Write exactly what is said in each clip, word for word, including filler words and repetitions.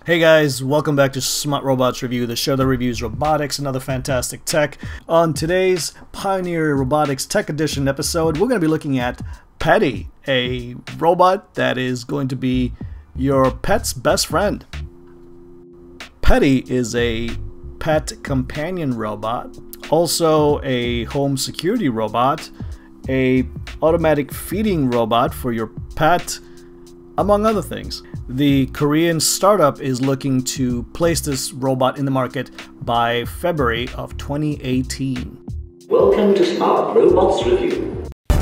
Hey guys, welcome back to Smart Robots Review, the show that reviews robotics and other fantastic tech. On today's Pioneer Robotics Tech Edition episode, we're going to be looking at Peddy, a robot that is going to be your pet's best friend. Peddy is a pet companion robot, also a home security robot, a automatic feeding robot for your pet, among other things. The Korean startup is looking to place this robot in the market by February of twenty eighteen. Welcome to Smart Robots Review.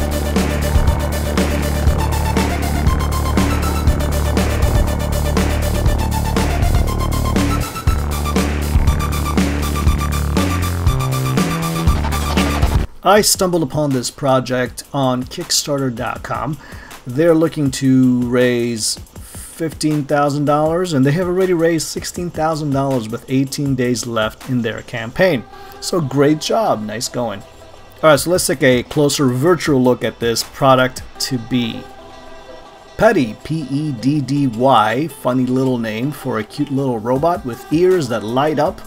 I stumbled upon this project on Kickstarter dot com. They're looking to raise fifteen thousand dollars, and they have already raised sixteen thousand dollars with eighteen days left in their campaign. So great job, nice going. Alright, so let's take a closer virtual look at this product to be. Peddy, P E D D Y, funny little name for a cute little robot with ears that light up.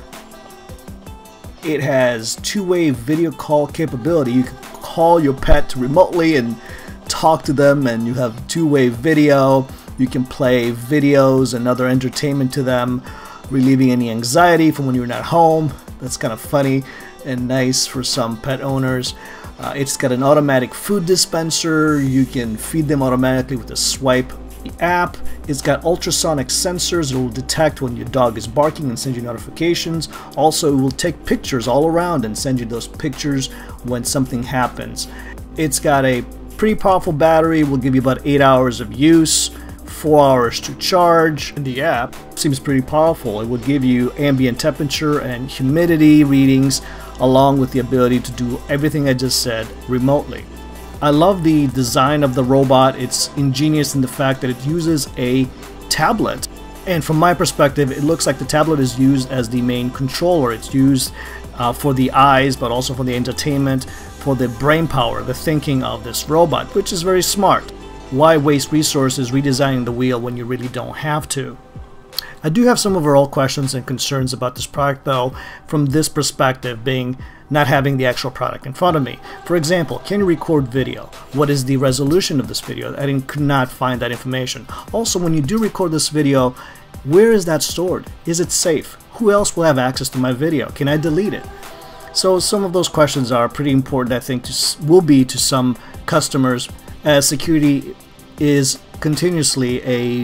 It has two-way video call capability. You can call your pet remotely and talk to them, and you have two-way video. You can play videos and other entertainment to them, relieving any anxiety from when you're not home. That's kind of funny and nice for some pet owners. Uh, it's got an automatic food dispenser. You can feed them automatically with a swipe app. It's got ultrasonic sensors. It will detect when your dog is barking and send you notifications. Also, it will take pictures all around and send you those pictures when something happens. It's got a pretty powerful battery. Will give you about eight hours of use, four hours to charge. And the app seems pretty powerful. It will give you ambient temperature and humidity readings, along with the ability to do everything I just said remotely. I love the design of the robot. It's ingenious in the fact that it uses a tablet. And from my perspective, it looks like the tablet is used as the main controller. It's used uh, for the eyes, but also for the entertainment, for the brain power, the thinking of this robot, which is very smart. Why waste resources redesigning the wheel when you really don't have to? I do have some overall questions and concerns about this product, though, from this perspective, being not having the actual product in front of me. For example, can you record video? What is the resolution of this video? I didn't, could not find that information. Also, when you do record this video, where is that stored? Is it safe? Who else will have access to my video? Can I delete it? So some of those questions are pretty important, I think, to, will be to some customers, as security is continuously a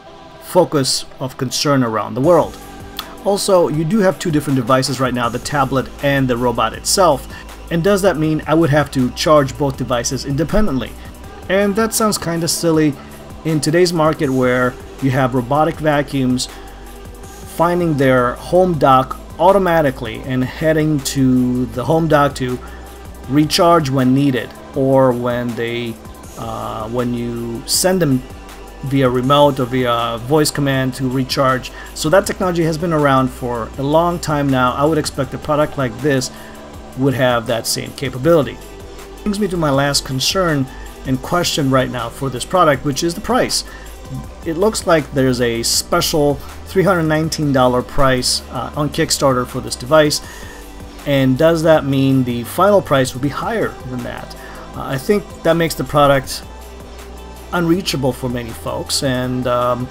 focus of concern around the world. Also, you do have two different devices right now, the tablet and the robot itself. And does that mean I would have to charge both devices independently? And that sounds kind of silly in today's market, where you have robotic vacuums finding their home dock automatically and heading to the home dock to recharge when needed, or when they uh, when you send them via remote or via voice command to recharge. So that technology has been around for a long time now. I would expect a product like this would have that same capability. Brings me to my last concern and question right now for this product, which is the price. It looks like there's a special three hundred nineteen dollars price uh, on Kickstarter for this device. And does that mean the final price will be higher than that? Uh, I think that makes the product unreachable for many folks, and um,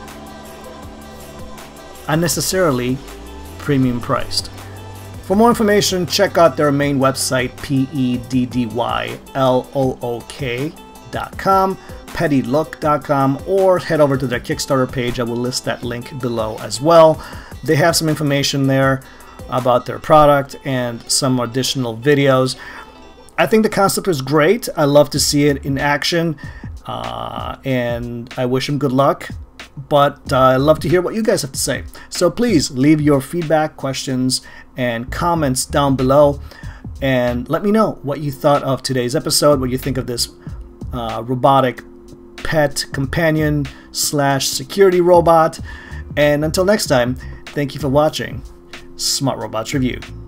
unnecessarily premium priced. For more information, check out their main website, P E D D Y L O O K dot com, peddy look dot com, or head over to their Kickstarter page. I will list that link below as well. They have some information there about their product and some additional videos. I think the concept is great. I love to see it in action. Uh, and I wish him good luck, but uh, I'd love to hear what you guys have to say. So please leave your feedback, questions, and comments down below, and let me know what you thought of today's episode, what you think of this uh, robotic pet companion slash security robot. And until next time, thank you for watching Smart Robots Review.